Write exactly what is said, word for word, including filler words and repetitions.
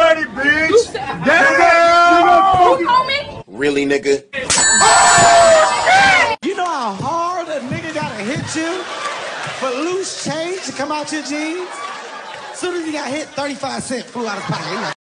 money, bitch. Damn. You homie? Really, nigga? Oh, you know how hard a nigga gotta hit you for loose change to come out your jeans? As soon as he got hit, thirty-five cents flew out his pocket.